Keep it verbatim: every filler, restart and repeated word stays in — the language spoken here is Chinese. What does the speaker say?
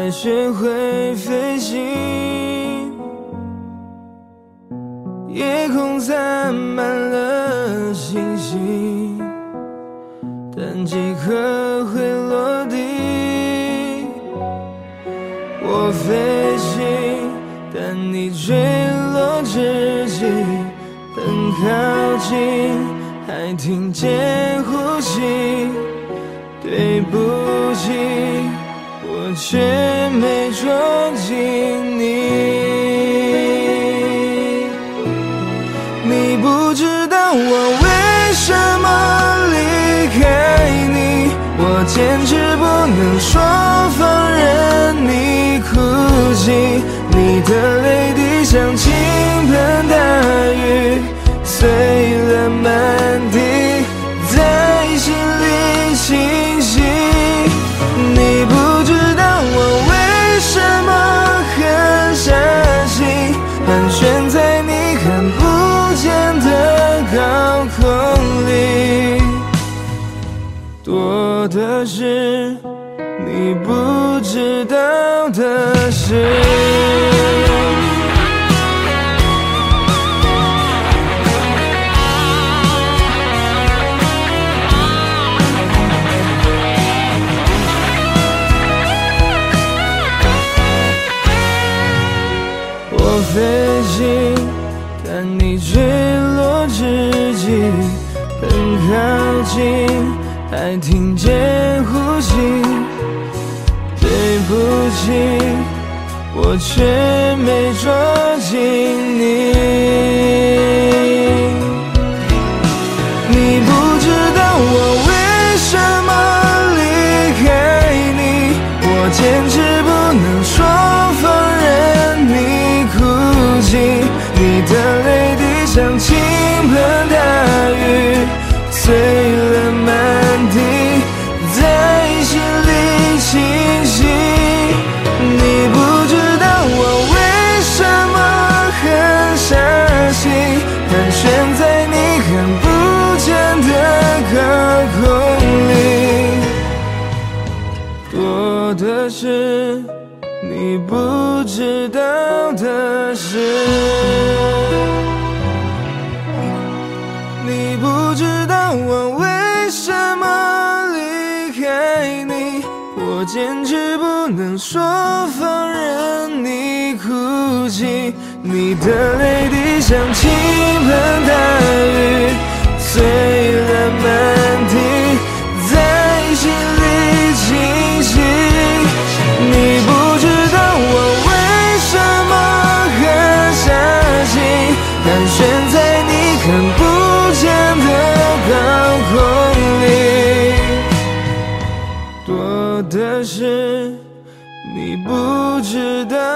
才学会飞行。夜空洒满了星星，但几颗会落地。我飞行，但你坠落之际很靠近，还听见呼吸。对不起，我却没撞进你。你不知道我为什么离开你，我简直不能说放任你哭泣。你的泪滴像倾盆大雨，碎了满地，在心里清晰。你不知道我为什么狠下心，盘旋在你看不见的高空里。多的是你不知道的事。我飞行，但你坠落之际很靠近，还听见呼吸。对不起，我却没抓紧你。你不知道我为什么离开你，我简直不能说放任你哭泣。你的泪滴像倾盆大雨，碎了满地，在心里清晰。你不知道我为什么狠下心，盘旋在你看不见的高空里。多的是你不知道的事。你不知道我为什么离开你，我简直不能说放任你哭泣。你的泪滴像倾盆大雨，碎了满地，在心里清晰。你不知道我为什么狠下心，盘旋在你看不见的高空里。多的是你不知道